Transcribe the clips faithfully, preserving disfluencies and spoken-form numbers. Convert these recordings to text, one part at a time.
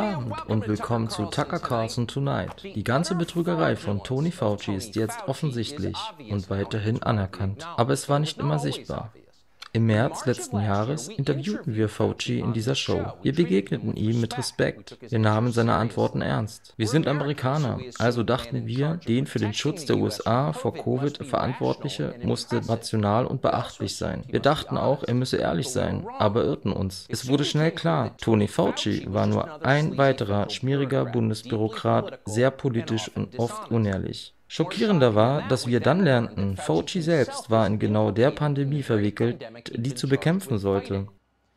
Abend und willkommen zu Tucker Carlson Tonight. Die ganze Betrügerei von Tony Fauci ist jetzt offensichtlich und weiterhin anerkannt, aber es war nicht immer sichtbar. Im März letzten Jahres interviewten wir Fauci in dieser Show. Wir begegneten ihm mit Respekt. Wir nahmen seine Antworten ernst. Wir sind Amerikaner, also dachten wir, den für den Schutz der U S A vor Covid Verantwortliche musste rational und beachtlich sein. Wir dachten auch, er müsse ehrlich sein, aber irrten uns. Es wurde schnell klar, Tony Fauci war nur ein weiterer schmieriger Bundesbürokrat, sehr politisch und oft unehrlich. Schockierender war, dass wir dann lernten, Fauci selbst war in genau der Pandemie verwickelt, die zu bekämpfen sollte.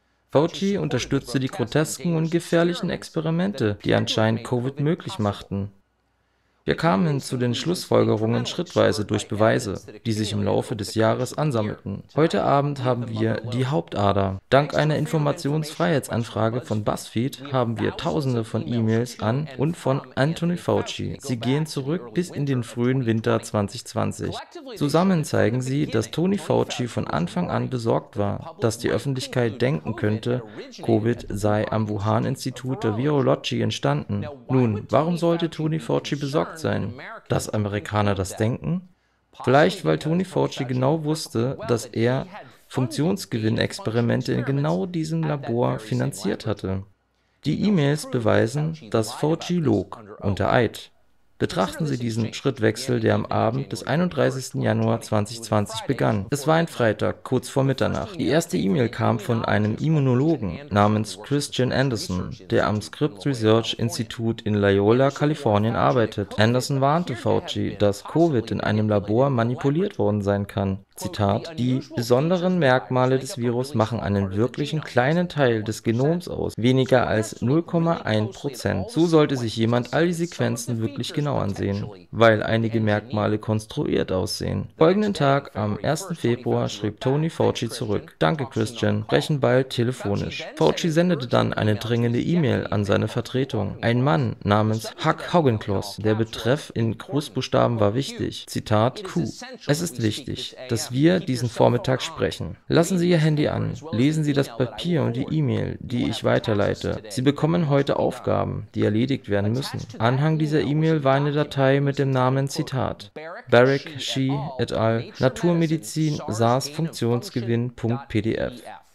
Fauci unterstützte die grotesken und gefährlichen Experimente, die anscheinend Covid möglich machten. Wir kamen zu den Schlussfolgerungen schrittweise durch Beweise, die sich im Laufe des Jahres ansammelten. Heute Abend haben wir die Hauptader. Dank einer Informationsfreiheitsanfrage von BuzzFeed haben wir Tausende von E-Mails an und von Anthony Fauci. Sie gehen zurück bis in den frühen Winter zwanzig zwanzig. Zusammen zeigen sie, dass Tony Fauci von Anfang an besorgt war, dass die Öffentlichkeit denken könnte, Covid sei am Wuhan-Institut der Virology entstanden. Nun, warum sollte Tony Fauci besorgt sein, dass Amerikaner das denken? Vielleicht, weil Tony Fauci genau wusste, dass er Funktionsgewinnexperimente in genau diesem Labor finanziert hatte. Die E-Mails beweisen, dass Fauci log, unter Eid. Betrachten Sie diesen Schrittwechsel, der am Abend des einunddreißigsten Januar zweitausendzwanzig begann. Es war ein Freitag, kurz vor Mitternacht. Die erste E-Mail kam von einem Immunologen namens Christian Anderson, der am Scripps Research Institute in Loyola, Kalifornien arbeitet. Anderson warnte Fauci, dass Covid in einem Labor manipuliert worden sein kann. Zitat: Die besonderen Merkmale des Virus machen einen wirklichen kleinen Teil des Genoms aus, weniger als null Komma eins Prozent. So sollte sich jemand all die Sequenzen wirklich genau ansehen, weil einige Merkmale konstruiert aussehen. Folgenden Tag, am ersten Februar, schrieb Tony Fauci zurück: Danke Christian, sprechen bald telefonisch. Fauci sendete dann eine dringende E-Mail an seine Vertretung. Ein Mann namens Huck Haugenkloss, der Betreff in Großbuchstaben war wichtig. Zitat Q. Es ist wichtig, dass wir diesen Vormittag sprechen. Lassen Sie Ihr Handy an, lesen Sie das Papier und die E-Mail, die ich weiterleite. Sie bekommen heute Aufgaben, die erledigt werden müssen. Anhang dieser E-Mail war eine Datei mit dem Namen Zitat Barrick, Shi et al. Naturmedizin SARS Funktionsgewinn.pdf.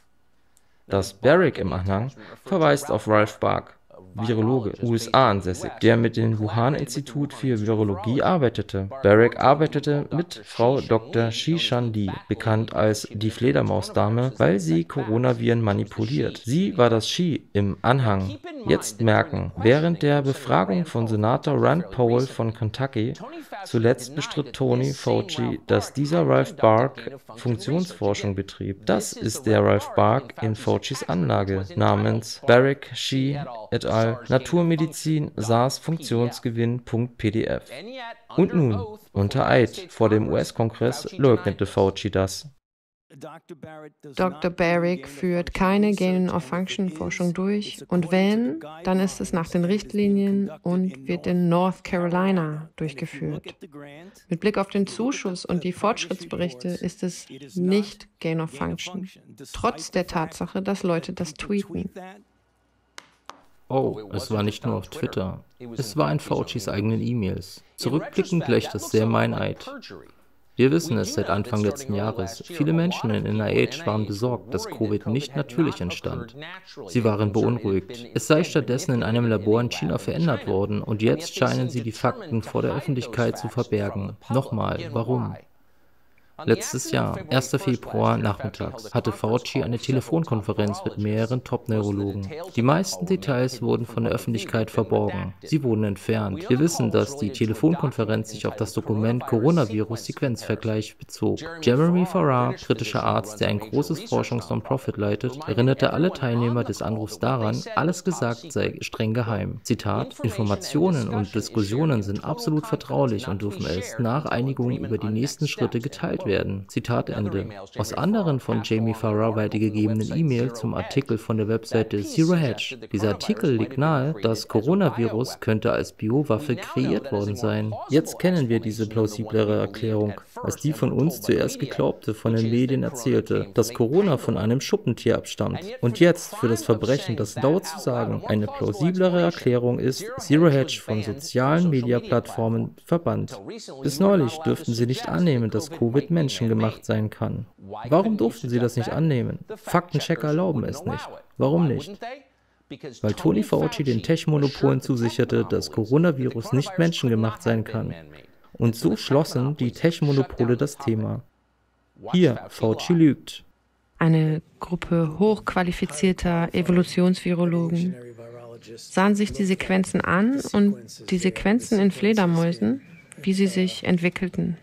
Das Barrick im Anhang verweist auf Ralph Bach, Virologe, U S A ansässig, der mit dem Wuhan-Institut für Virologie arbeitete. Barrick arbeitete mit Frau Doktor Shi-Shan Li, bekannt als die Fledermausdame, weil sie Coronaviren manipuliert. Sie war das Shi im Anhang. Jetzt merken, während der Befragung von Senator Rand Paul von Kentucky zuletzt bestritt Tony Fauci, dass dieser Ralph Bach Funktionsforschung betrieb. Das ist der Ralph Bach in Faucis Anlage namens Barrick, Shi et al. Naturmedizin SARS Funktionsgewinn.pdf. Und nun, unter Eid vor dem U S-Kongress leugnete Fauci das. Doktor Barrick führt keine Gain-of-Function-Forschung durch und wenn, dann ist es nach den Richtlinien und wird in North Carolina durchgeführt. Mit Blick auf den Zuschuss und die Fortschrittsberichte ist es nicht Gain-of-Function, trotz der Tatsache, dass Leute das tweeten. Oh, es war nicht nur auf Twitter. Es war in Faucis eigenen E-Mails. Zurückblickend gleicht das sehr Meineid. Wir wissen es seit Anfang letzten Jahres. Viele Menschen in N I H waren besorgt, dass Covid nicht natürlich entstand. Sie waren beunruhigt. Es sei stattdessen in einem Labor in China verändert worden und jetzt scheinen sie die Fakten vor der Öffentlichkeit zu verbergen. Nochmal, warum? Letztes Jahr, ersten Februar nachmittags, hatte Fauci eine Telefonkonferenz mit mehreren Top-Neurologen. Die meisten Details wurden von der Öffentlichkeit verborgen. Sie wurden entfernt. Wir wissen, dass die Telefonkonferenz sich auf das Dokument Coronavirus-Sequenzvergleich bezog. Jeremy Farrar, britischer Arzt, der ein großes Forschungs-Non-Profit leitet, erinnerte alle Teilnehmer des Anrufs daran, alles gesagt sei streng geheim. Zitat: Informationen und Diskussionen sind absolut vertraulich und dürfen erst nach Einigung über die nächsten Schritte geteilt werden. werden. Zitat Ende. Aus anderen von Jamie Farrar weitergegebenen E-Mails zum Artikel von der Webseite Zero Hedge. Dieser Artikel legt nahe, das Coronavirus könnte als Biowaffe kreiert worden sein. Jetzt kennen wir diese plausiblere Erklärung, als die von uns zuerst geglaubte von den Medien erzählte, dass Corona von einem Schuppentier abstammt. Und jetzt für das Verbrechen, das laut zu sagen, eine plausiblere Erklärung ist, Zero Hedge von sozialen Media-Plattformen verbannt. Bis neulich dürften sie nicht annehmen, dass Covid menschengemacht sein kann. Warum durften sie das nicht annehmen? Faktenchecker erlauben es nicht. Warum nicht? Weil Tony Fauci den Tech-Monopolen zusicherte, dass Coronavirus nicht menschengemacht sein kann. Und so schlossen die Tech-Monopole das Thema. Hier, Fauci lügt. Eine Gruppe hochqualifizierter Evolutionsvirologen sahen sich die Sequenzen an und die Sequenzen in Fledermäusen, wie sie sich entwickelten.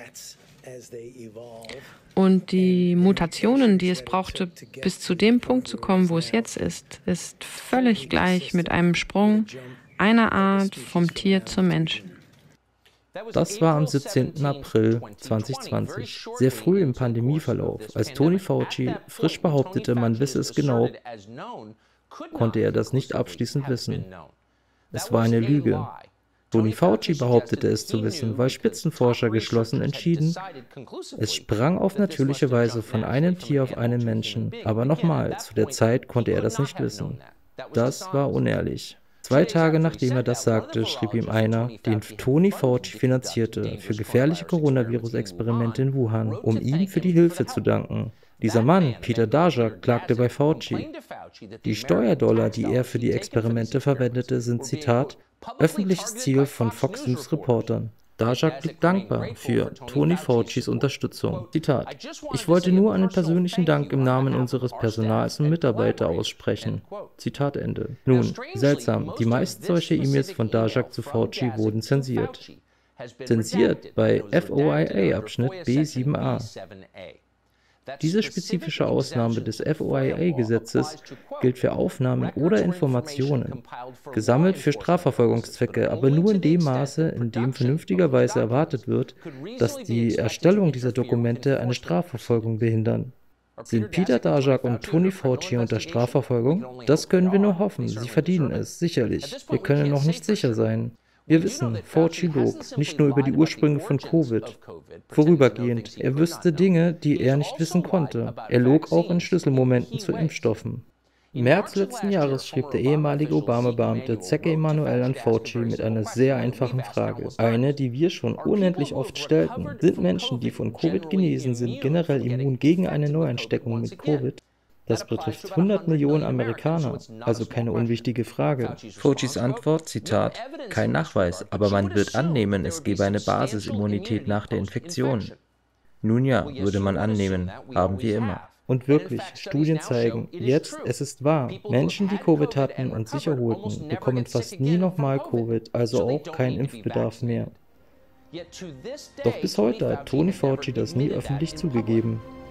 Und die Mutationen, die es brauchte, bis zu dem Punkt zu kommen, wo es jetzt ist, ist völlig gleich mit einem Sprung einer Art vom Tier zum Menschen. Das war am siebzehnten April zweitausendzwanzig, sehr früh im Pandemieverlauf. Als Tony Fauci frisch behauptete, man wisse es genau, konnte er das nicht abschließend wissen. Es war eine Lüge. Tony Fauci behauptete es zu wissen, weil Spitzenforscher geschlossen entschieden, es sprang auf natürliche Weise von einem Tier auf einen Menschen. Aber nochmal, zu der Zeit konnte er das nicht wissen. Das war unehrlich. Zwei Tage nachdem er das sagte, schrieb ihm einer, den Tony Fauci finanzierte, für gefährliche Coronavirus-Experimente in Wuhan, um ihm für die Hilfe zu danken. Dieser Mann, Peter Daszak, klagte bei Fauci. Die Steuerdollar, die er für die Experimente verwendete, sind, Zitat, öffentliches Ziel von Fox News Reportern. Daszak blieb dankbar für Tony Faucis Unterstützung. Zitat, ich wollte nur einen persönlichen Dank im Namen unseres Personals und Mitarbeiter aussprechen. Zitat Ende. Nun, seltsam, die meisten solcher E-Mails von Daszak zu Fauci wurden zensiert. Zensiert bei F O I A-Abschnitt B sieben a. Diese spezifische Ausnahme des F O I A-Gesetzes gilt für Aufnahmen oder Informationen, gesammelt für Strafverfolgungszwecke, aber nur in dem Maße, in dem vernünftigerweise erwartet wird, dass die Erstellung dieser Dokumente eine Strafverfolgung behindern. Sind Peter Daszak und Tony Fauci unter Strafverfolgung? Das können wir nur hoffen. Sie verdienen es, sicherlich. Wir können noch nicht sicher sein. Wir wissen, Fauci log, nicht nur über die Ursprünge von Covid. Vorübergehend, er wüsste Dinge, die er nicht wissen konnte. Er log auch in Schlüsselmomenten zu Impfstoffen. Im März letzten Jahres schrieb der ehemalige Obama-Beamte Zeke Emanuel an Fauci mit einer sehr einfachen Frage. Eine, die wir schon unendlich oft stellten. Sind Menschen, die von Covid genesen sind, generell immun gegen eine Neuansteckung mit Covid? Das betrifft hundert Millionen Amerikaner, also keine unwichtige Frage. Faucis Antwort, Zitat, kein Nachweis, aber man wird annehmen, es gebe eine Basisimmunität nach der Infektion. Nun ja, würde man annehmen, haben wir immer. Und wirklich, Studien zeigen, jetzt, es ist wahr, Menschen, die Covid hatten und sich erholten, bekommen fast nie nochmal Covid, also auch keinen Impfbedarf mehr. Doch bis heute hat Tony Fauci das nie öffentlich zugegeben.